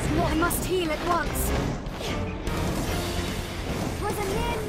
I must heal at once. 'Twas a near